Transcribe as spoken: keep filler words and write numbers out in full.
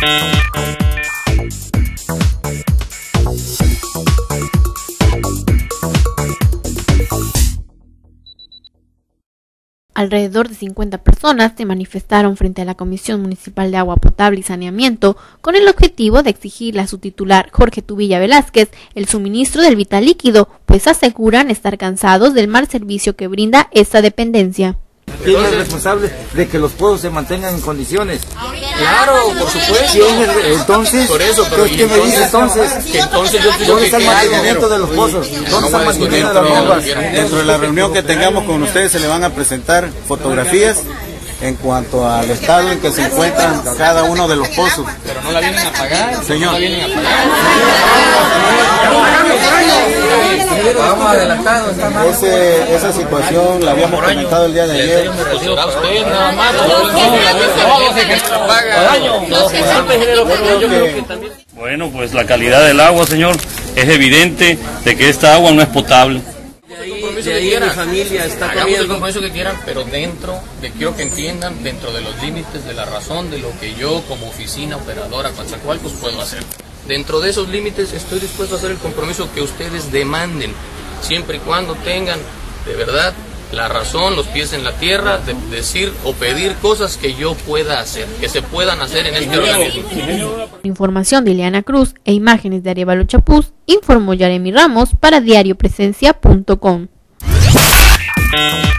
Alrededor de cincuenta personas se manifestaron frente a la Comisión Municipal de Agua Potable y Saneamiento con el objetivo de exigirle a su titular, Jorge Tubilla Velázquez, el suministro del vital líquido, pues aseguran estar cansados del mal servicio que brinda esta dependencia. ¿Quién es el responsable de que los pozos se mantengan en condiciones? Claro, por supuesto. ¿Quién es el, entonces? Por eso, pero ¿Qué me dice entonces? Que entonces yo pido ¿Dónde que está el mantenimiento de los pozos? ¿Dónde está el mantenimiento de las bombas? Dentro de la reunión que tengamos con ustedes se le van a presentar fotografías en cuanto al estado en que se encuentran cada uno de los pozos. Pero no la vienen a pagar, señor. No la vienen a pagar. Vamos adelantado, está mal. Ese, esa situación la habíamos comentado el día de ayer. Usted nada más. Bueno, pues la calidad del agua, señor, es evidente de que esta agua no es potable. De ahí mi familia está hagamos el compromiso que quieran, pero dentro de, quiero que entiendan, dentro de los límites de la razón de lo que yo como oficina operadora Coatzacoalcos puedo hacer. Dentro de esos límites estoy dispuesto a hacer el compromiso que ustedes demanden, siempre y cuando tengan de verdad la razón, los pies en la tierra, de decir o pedir cosas que yo pueda hacer, que se puedan hacer en este organismo. Información de Ileana Cruz e imágenes de Arevalo Chapuz, informó Yaremi Ramos para diario presencia punto com.